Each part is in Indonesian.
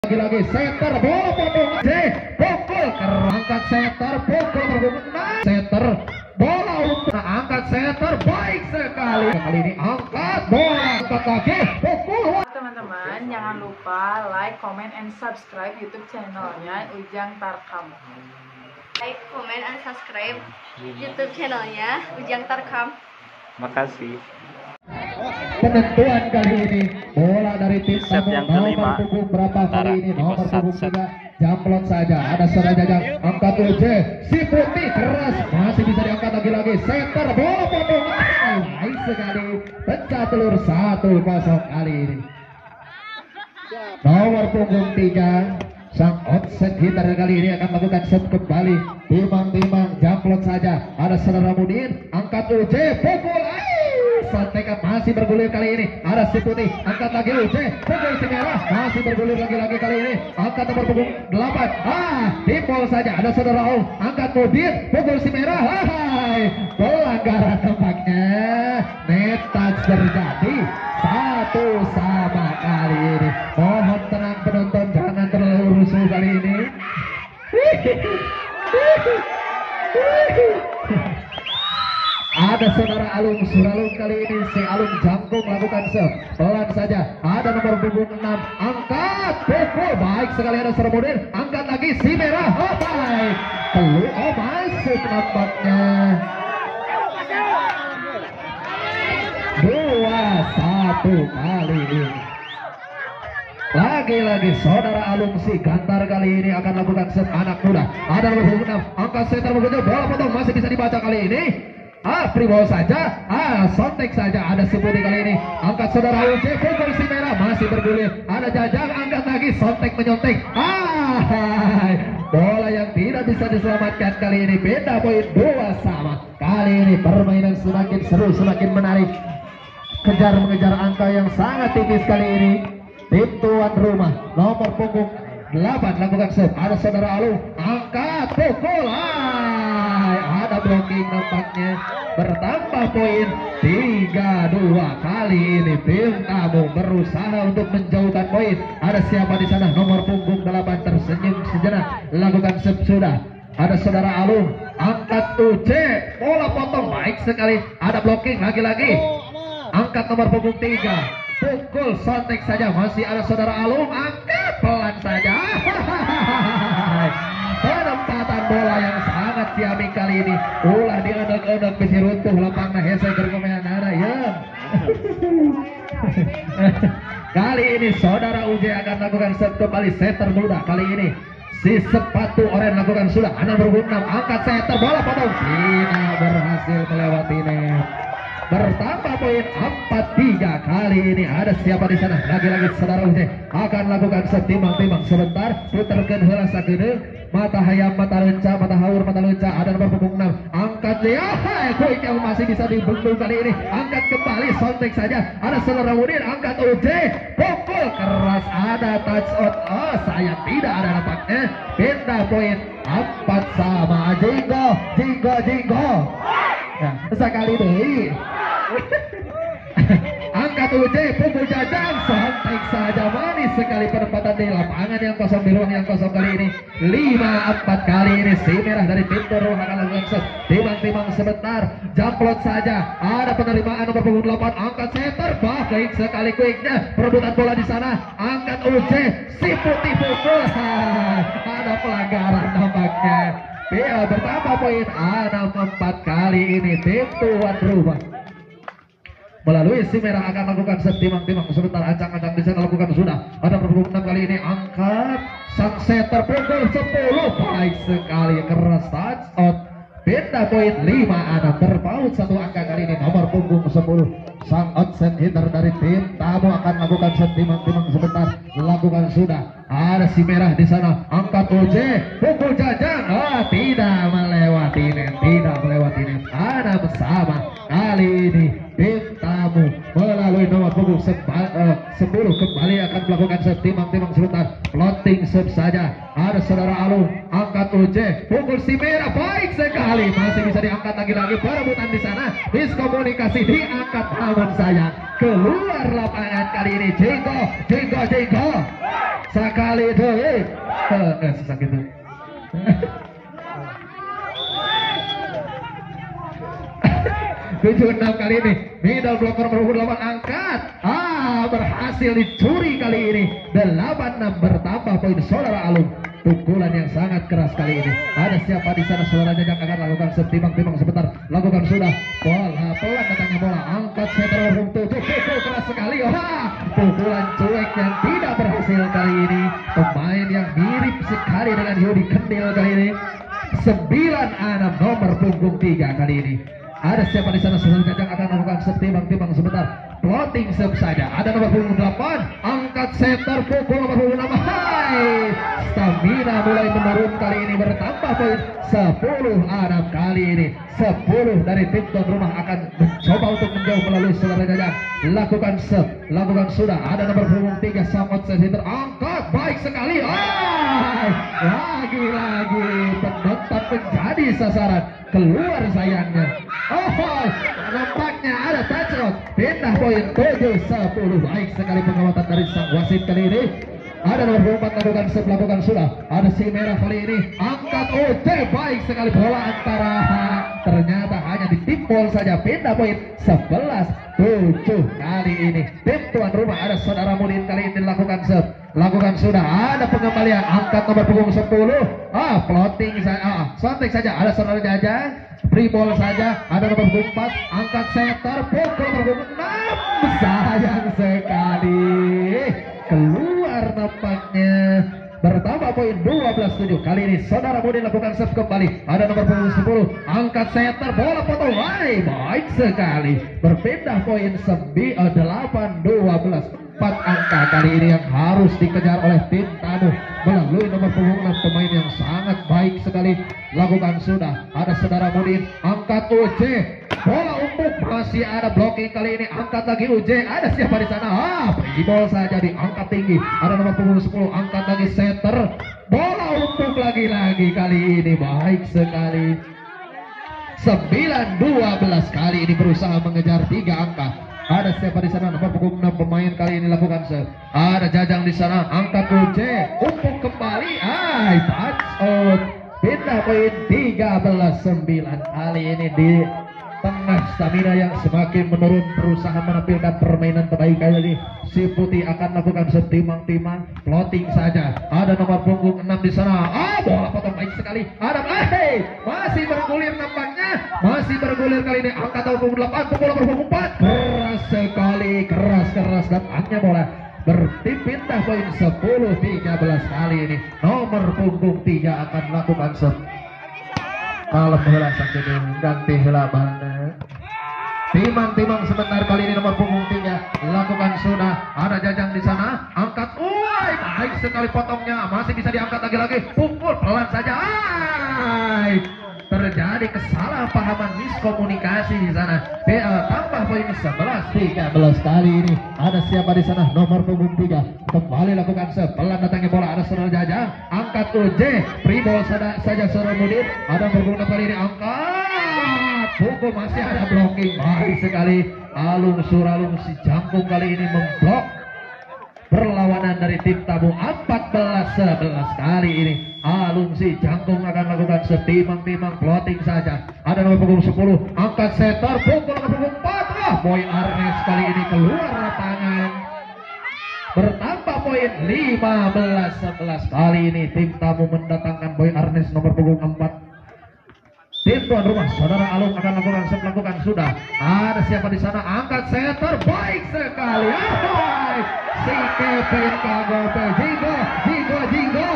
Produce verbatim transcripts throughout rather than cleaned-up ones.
lagi-lagi setter bola potong J pukul angkat setter pukul berguna setter bola untuk angkat setter baik sekali kali ini angkat bola angkat lagi pukul. Teman-teman jangan lupa like, comment, and subscribe YouTube channelnya Ujang Tarkam. Like, comment, and subscribe YouTube channelnya Ujang Tarkam. Makasih. Penentuan kali ini bola dari tim Set yang kelima. punggung berapa kali ini nomor punggung set. tiga jamplot saja ada serang jajang angkat U J si putih keras masih bisa diangkat lagi-lagi setter bola potong baik sekali pecah telur satu kosong kali ini nomor punggung tiga sang offset hitter kali ini akan melakukan set kembali timang-timang jamplot saja ada saudara Mudin angkat U J pukul Santekan masih bergulir kali ini ada si putih angkat lagi U J pukul si merah masih bergulir lagi-lagi kali ini angkat nomor punggung delapan ah timpul saja ada saudara Ong angkat Mudin pukul si merah hai pelanggaran tampaknya net touch terjadi satu sama kali ini mohon tenang penonton jangan terlalu rusuh kali ini. Ada saudara Alung Suralung kali ini si Alung Jangkung melakukan serve pelan saja ada nomor punggung enam angkat pukul baik sekali ada saudara Mudin angkat lagi si merah oh baik perlu oh masuk nampaknya dua satu kali ini lagi-lagi saudara Alung si Gantar kali ini akan lakukan set anak muda ada nomor punggung enam angkat setter mengejar bola potong masih bisa dibaca kali ini ah free ball saja ah sontek saja ada si putih kali ini angkat saudara U J pukul si merah masih bergulir ada jajang angkat lagi sontek menyontek ah bola yang tidak bisa diselamatkan kali ini beda poin dua sama kali ini permainan semakin seru semakin menarik kejar mengejar angka yang sangat tinggi kali ini tim tuan rumah nomor punggung delapan lakukan set ada saudara Alung angkat pukul ah, ada blocking nampaknya bertambah poin tiga dua kali ini tim tamu berusaha untuk menjauhkan poin ada siapa di sana nomor punggung delapan tersenyum sejenak lakukan set sudah ada saudara Alung angkat U J bola potong baik sekali ada blocking lagi-lagi angkat nomor punggung tiga pukul sontek saja masih ada saudara Alung angkat pelan saja penempatan bola yang sangat ciamik kali ini ulah diodok-odok besi runtuh lapangna hese gergomean ada ya kali ini saudara U J akan lakukan set kembali setter muda kali ini si sepatu oranye lakukan sudah ada nomor enam angkat setter bola potong tidak berhasil melewati net bertambah poin empat tiga kali ini ada siapa di sana lagi-lagi saudara U J akan lakukan setimang-timang sebentar puterkan heula sagedeung mata hayam mata lenca mata haur mata lenca ada nomor punggung enam angkat dia hai quick yang masih bisa dibendung kali ini angkat kembali sontek saja ada saudara Mudin angkat U J pukul keras ada touch out oh sayang tidak ada nampaknya beda poin empat sama jinggo jinggo jinggo ya, sekali deui angkat U J pukul jajang sontek saja manis sekali penempatan di lapangan yang kosong di ruang yang kosong kali ini lima empat kali ini si merah dari tim Toro akan lakukan set timang-timang sebentar jamplot saja ada penerimaan nomor punggung delapan angkat setter baik sekali quicknya perebutan bola di sana angkat U J si putih pukul ada pelanggaran nampaknya Bea bertambah poin enam empat kali ini tim tuan rumah melalui si merah akan lakukan set timang-timang sebentar ancang-ancang di sana lakukan sudah ada punggung enam kali ini angkat sang setter pukul sepuluh baik sekali keras touch out beda poin lima enam terpaut satu angka kali ini nomor punggung sepuluh sang outset hitter dari tim tamu akan lakukan set timang-timang sebentar lakukan sudah ada si merah di sana angkat U J pukul jajang ah tidak melewati net tidak melewati net ada bersama kali ini tim tamu melalui nomor punggung sepuluh kembali akan melakukan set timang-timang sebentar floating serve saja ada saudara Alung angkat U J pukul si merah baik sekali masih bisa diangkat lagi-lagi perebutan di sana miskomunikasi diangkat namun sayang keluar lapangan kali ini jinggo jinggo jinggo sekali itu eh eh sakit itu tujuh enam kali ini middle blocker nomor delapan angkat ah berhasil dicuri kali ini delapan enam bertambah poin saudara Alung. Pukulan yang sangat keras kali ini. Ada siapa di sana saudara Jajang akan lakukan setimbang-timbang sebentar. Lakukan sudah. Bola pelan datangnya bola. Angkat seter tujuh. Pukul keras sekali. Wah, pukulan cuek yang tidak berhasil kali ini. Pemain yang mirip sekali dengan Yudi Kendil kali ini. sembilan enam nomor punggung tiga kali ini. Ada siapa di sana saudara Jajang akan lakukan setimbang-timbang sebentar. Plotting serve saja. Ada nomor punggung delapan. Angkat setter pukul nomor punggung enam. Hai. Stamina mulai menurun kali ini bertambah poin sepuluh enam kali ini. sepuluh dari tim tuan rumah akan mencoba untuk menjauh melalui saudara Jajang. Lakukan serve. Lakukan sudah. Ada nomor punggung tiga Samot Sesitter. Angkat baik sekali. Hai. Lagi-lagi penonton menjadi sasaran. Keluar sayangnya. Oh, nampaknya ada touchdown. Pindah poin tujuh sepuluh. Baik sekali pengamatan dari sang wasit kali ini. Ada nomor empat lakukan serve, lakukan sudah. Ada si merah kali ini. Angkat O J baik sekali bola antara. Ternyata hanya ditimpul saja. Pindah poin sebelas tujuh kali ini. Tim tuan rumah ada saudara Mudin kali ini lakukan serve. Lakukan sudah. Ada pengembalian. Angkat nomor punggung sepuluh. Ah, floating saja. Ah, sontek saja. Ada saudara Jajang. Free ball saja. Ada nomor punggung empat. Angkat setter. Pukul nomor punggung enam. Sayang sekali. Keluar nampaknya. Bertambah poin dua belas tujuh. Kali ini saudara Mudin lakukan serve kembali. Ada nomor punggung sepuluh. Angkat setter. Bola potong. Baik, baik sekali. Berpindah poin delapan dua belas. Empat angka kali ini yang harus dikejar oleh tim tamu melalui nomor punggung enam pemain yang sangat baik sekali. Lakukan sudah. Ada saudara Mudin. Angkat U J. Bola umum masih ada blocking kali ini. Angkat lagi U J. Ada siapa di sana? Ah, free ball saja diangkat tinggi. Ada nomor punggung sepuluh. Angkat lagi setter. Bola umum lagi-lagi kali ini. Baik sekali. sembilan dua belas kali ini berusaha mengejar tiga angka. Ada siapa di sana? Nomor punggung enam pemain kali ini lakukan serve. Ada Jajang di sana. Angkat U J. Umum kembali. Ah, touch out. Pindah poin tiga belas sembilan kali ini di tengah stamina yang semakin menurun berusaha menampilkan permainan terbaik kali ini. Si Putih akan lakukan setimang-timang plotting saja. Ada nomor punggung enam di sana. Ah, bola potong baik sekali. Ada eh masih bergulir nampaknya. Masih bergulir kali ini. Angkat nomor punggung delapan, pukul nomor punggung empat. Keras sekali, keras-keras datangnya bola. Berpindah poin sepuluh tiga belas kali ini. Nomor punggung tiga akan lakukan serve. Kalau bola sakit ganti heula bana. Timang-timang sebentar kali ini nomor punggung tiga lakukan sudah. Ada Jajang di sana. Angkat. Woi, baik sekali potongnya. Masih bisa diangkat lagi-lagi. Pukul pelan saja. Ay, terjadi kesalahpahaman miskomunikasi di sana. B A tambah poin sebelas tiga belas kali ini. Ada siapa di sana? Nomor punggung tiga. Kembali lakukan serve. Pelan datangnya bola. Ada saudara Jajang. Angkat U J. Free ball saja, saja saudara Mudin. Ada berguna kali ini. Angkat. Pukul masih ada blocking. Baik sekali. Alung Suralung si Jangkung kali ini memblok perlawanan dari tim tamu. Empat belas sebelas kali ini. Alung si Jangkung akan lakukan setimang-timang plotting saja. Ada nomor punggung sepuluh. Angkat setter. Pukul nomor punggung empat. Ah, Boy Arnes kali ini keluar lapangan. Bertambah poin lima belas sebelas kali ini. Tim tamu mendatangkan Boy Arnes nomor punggung empat. Tim tuan rumah saudara Alung akan lakukan serve, lakukan sudah. Ada siapa di sana? Angkat setter. Baik sekali. Ahoy! Si Kevin Kagope. Jigo, Jigo, Jigo.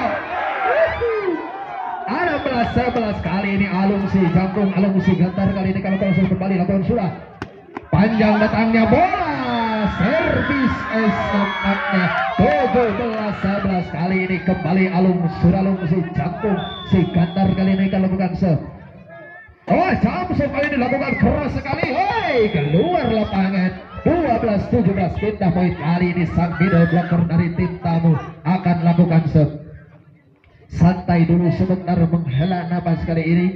Ada belas sebelas kali ini. Alung si Jangkung, Alung si Gantar kali ini kalau langsung kembali lakukan sudah. Panjang datangnya bola. Servis esoknya tujuh belas sebelas kali ini kembali Alung Suralung si Jangkung si Gantar kali ini akan lakukan serve. Oh, Samsung kali ini lakukan keras sekali. Hei, keluar lapangan. dua belas tujuh belas pindah poin kali ini. Sang middle blocker dari tim tamu akan lakukan serve. Santai dulu sebentar menghela napas kali ini.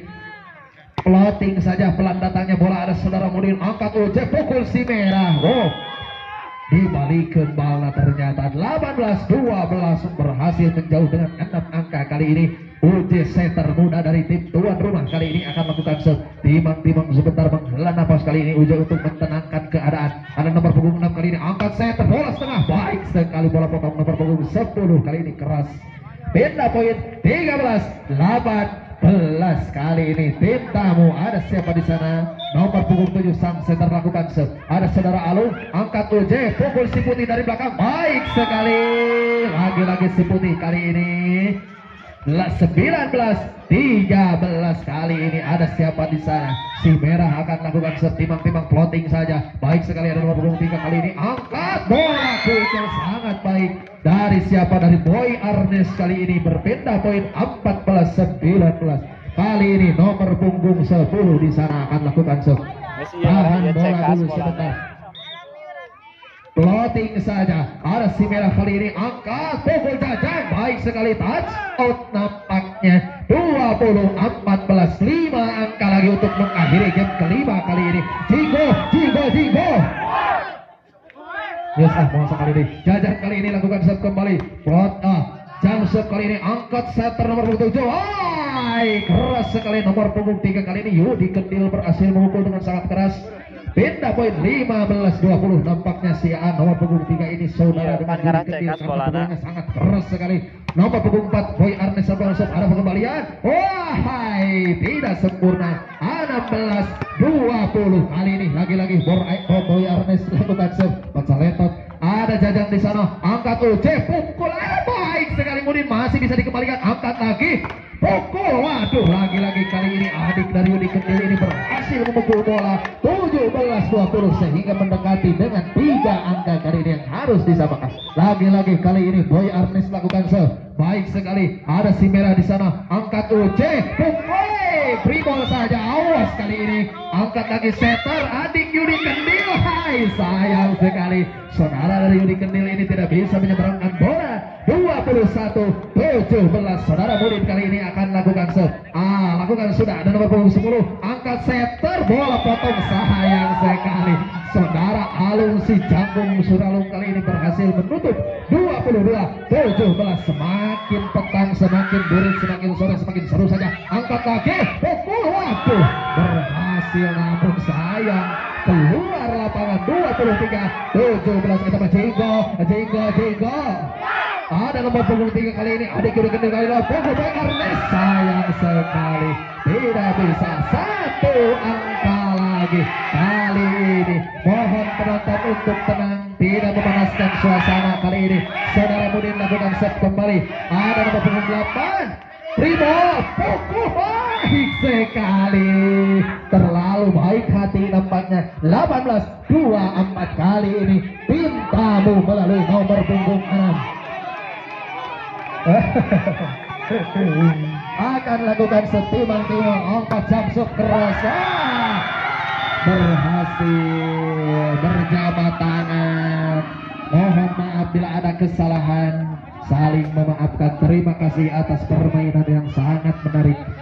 Plotting saja pelan datangnya bola. Ada saudara Mudin. Angkat U J. Pukul si merah. Oh, dibalikin bola ternyata delapan belas dua belas berhasil menjauh dengan enam angka kali ini. U J setter muda dari tim tuan rumah kali ini akan melakukan set. Timang-timang sebentar menghela nafas kali ini U J untuk mentenangkan keadaan. Ada nomor punggung enam kali ini angkat setter bola setengah, baik sekali bola potong nomor punggung sepuluh kali ini keras. Beda poin tiga belas delapan belas kali ini tim tamu. Ada siapa di sana? Nomor punggung tujuh sang setter lakukan set. Ada saudara Alung angkat U J, pukul si putih dari belakang, baik sekali. Lagi-lagi si putih kali ini. sembilan belas tiga belas kali ini ada siapa di sana? Si merah akan lakukan setimang-timang plotting saja. Baik sekali ada nomor punggung tiga kali ini angkat bola kucing sangat baik dari siapa? Dari Boy Arnes kali ini berpindah poin empat belas sembilan belas. Kali ini nomor punggung sepuluh di sana akan lakukan set. Tahan bola dulu sebentar. Plotting saja. Ada si merah kali ini angkat pukul jajang, baik sekali touch out nampaknya. Dua puluh empat belas lima angka lagi untuk mengakhiri game kelima kali ini. Jigo, Jigo, Jigo. Yes, ah, masa kali ini jajang kali ini lakukan set kembali. Plot ah, jam set kali ini angkat setter nomor punggung tujuh. Ay, keras sekali nomor punggung tiga kali ini. Yudi Kendil berhasil memukul dengan sangat keras. Pindah poin lima belas dua puluh. Nampaknya si A nomor punggung tiga ini saudara dengan Yudi Kendil karena sangat keras sekali. Nomor punggung empat Boy Arnes ada pengembalian. Wahai, tidak sempurna. enam belas dua puluh kali ini lagi-lagi Boy Arnes lakukan set. Pacaletot ada jajang di sana. Angkat U J, pukul eh, baik sekali Mudin masih bisa dikembalikan. Angkat lagi. Pukul, waduh, lagi-lagi kali ini adik dari Yudi Kendil ini berhasil memukul bola tujuh belas dua puluh sehingga mendekati dengan tiga angka kali ini yang harus disamakan. Lagi-lagi kali ini Boy Arnes lakukan se baik sekali. Ada si merah di sana, angkat U J, pukul, free ball saja, awas kali ini. Angkat lagi setter, adik Yudi Kendil, hai sayang sekali. Saudara dari Yudi Kendil ini tidak bisa menyeberangkan bola. Dua puluh satu tujuh belas. Saudara Mudin kali ini akan lakukan set. Ah, lakukan sudah. Ada nomor punggung sepuluh. Angkat setter, bola potong, sayang sekali. Saudara Alung si Janggung Suralung kali ini berhasil menutup. Dua puluh dua tujuh belas. Semakin petang, semakin burik, semakin sore, semakin seru saja. Angkat lagi, pukul, waduh, berhasil namun sayang keluar lapangan. Dua puluh tiga tujuh belas. Kita Jigo, Jigo, Jigo. Ada nomor punggung tiga kali ini adik Yudi Kendil kali ini punggung Boy Arnes, sayang sekali tidak bisa. Satu angka lagi kali ini. Mohon penonton untuk tenang, tidak memanaskan suasana kali ini. Saudara Mudin lakukan set kembali. Ada nomor punggung delapan Primo, pukul baik sekali. Terlalu baik hati nampaknya. Delapan belas dua puluh empat kali ini tim tamu melalui nomor punggung enam akan lakukan setimang-timang angkat jamsuk keras. Ah, berhasil berjabat tangan. Mohon maaf bila ada kesalahan, saling memaafkan. Terima kasih atas permainan yang sangat menarik.